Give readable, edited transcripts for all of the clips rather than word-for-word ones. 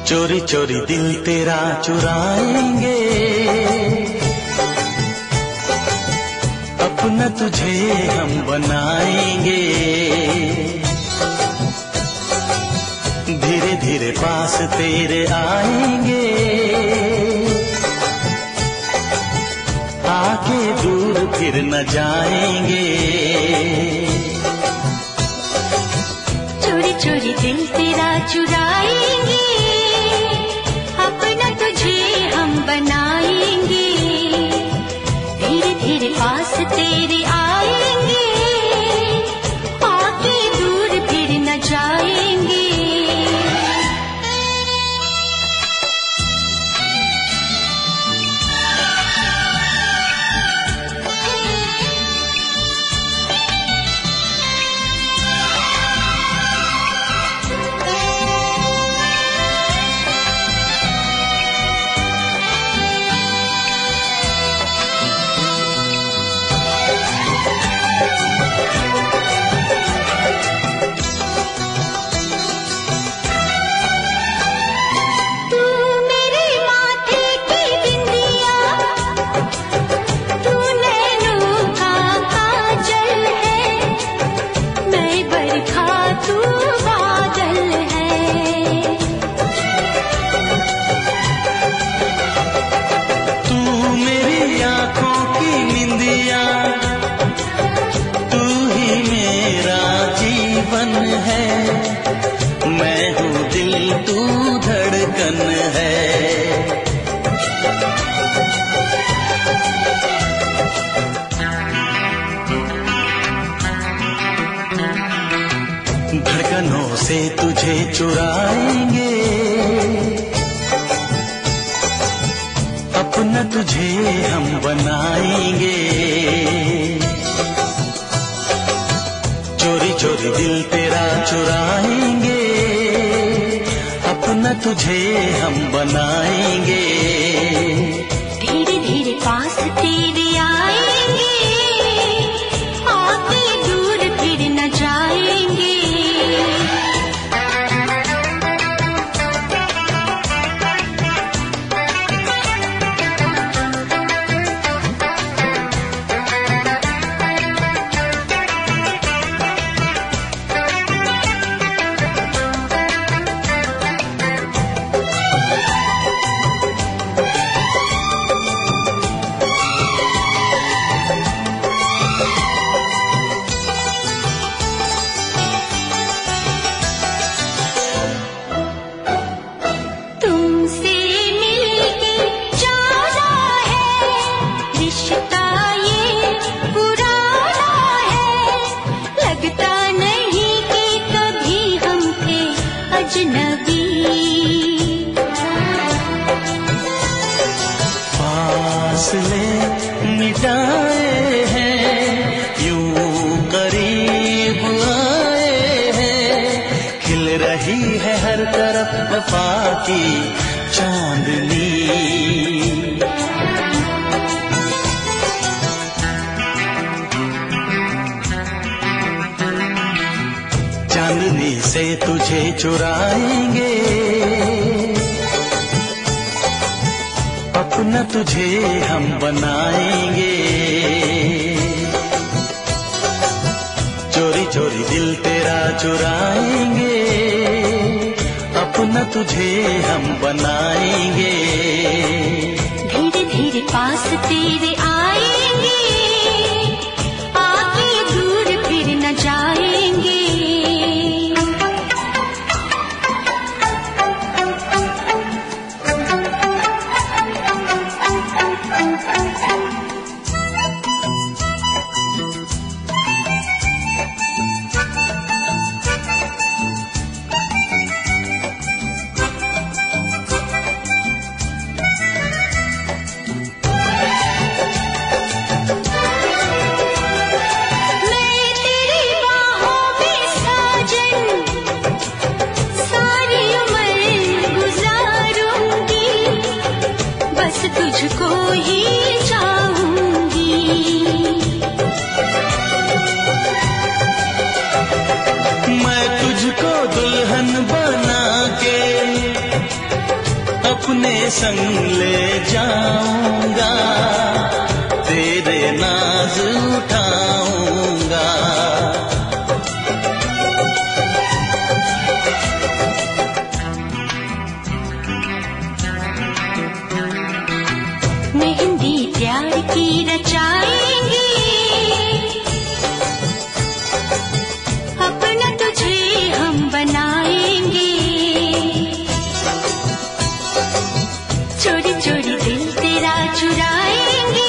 चोरी चोरी दिल तेरा चुराएंगे, अपना तुझे हम बनाएंगे। धीरे धीरे पास तेरे आएंगे, आके दूर फिर न जाएंगे। चोरी चोरी दिल तेरा चुराएंगे, अपना तुझे हम बनाएंगे। धीरे धीरे पास तेरे आएंगे, आके दूर फिर न जाएंगे। मैं हूँ दिल तू धड़कन है। धड़कनों से तुझे चुराएंगे, अपना तुझे हम बनाएंगे। चोरी चोरी दिल तेरा चुराएंगे, अपना तुझे हम बनाएंगे। धीरे धीरे पास तेरे आएंगे, आके दूर फिर न जाएंगे। फासले मिटाए हैं, यूं करीब आए हैं। खिल रही है हर तरफ वफा की चांदनी। चांदनी से तुझे चुराएंगे, अपना तुझे हम बनाएंगे। चोरी चोरी दिल तेरा चुराएंगे, अपना तुझे हम बनाएंगे। धीरे धीरे पास तेरे आएंगे, आके दूर फिर न जाएंगे। अपने संग ले जाऊंगा, तेरे नाज उठाऊंगा। मेहंदी प्यार की रचाएंगे, अपना तुझे हम बनाएंगे। चोरी चोरी दिल तेरा चुराएंगे,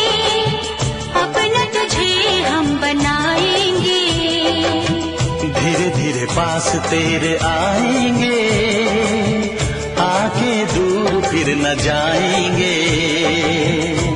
अपना तुझे हम बनाएंगे। धीरे धीरे पास तेरे आएंगे, आके दूर फिर न जाएंगे।